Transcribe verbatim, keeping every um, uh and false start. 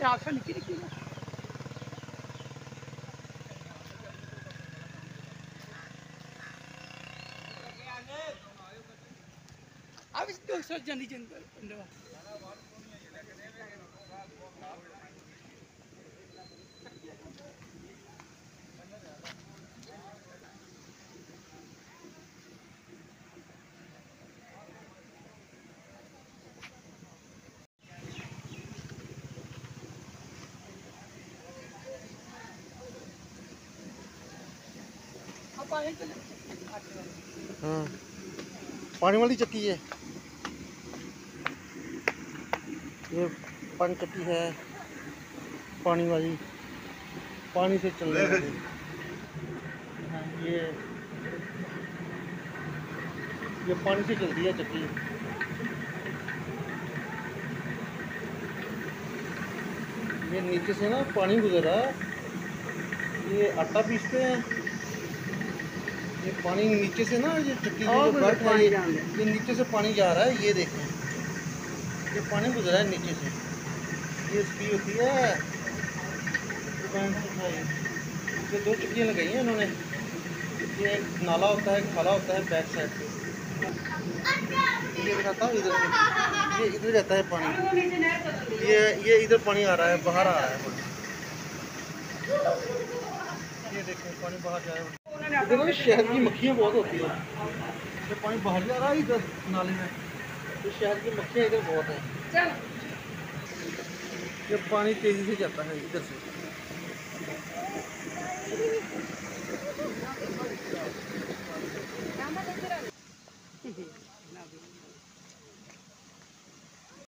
आँखें निकी निकी अब इस दो सौ जनी जन हाँ पानी वाली चक्की है ये, पानी चक्की है पानी वाली, पानी से चलने वाली। हाँ, ये ये पानी से चलती है चक्की। ये नीचे से ना पानी गुजर रहा है, ये आटा पीसते हैं, ये पानी नीचे से ना, ये चक्की की जो बर्फ है, ये नीचे से पानी जा रहा है। ये देखें, ये पानी गुजरा है नीचे से, ये इसकी होती है। ये दो चक्कियाँ लगाई हैं इन्होंने, ये एक नाला होता है, खाला होता है बैक साइड पे, ये दिखाता हूँ इधर से, ये इधर जाता है पानी, ये ये इधर पानी आ रहा है, बाहर आ रहा है पानी। ये देखें पानी बाहर जा रहा है। इधर ना शहर की मक्खियाँ बहुत होती है, ये पानी बाहर जा रहा है इधर नाले में, तो शहर की मक्खियाँ इधर बहुत है। ये पानी तेजी से जाता है इधर से।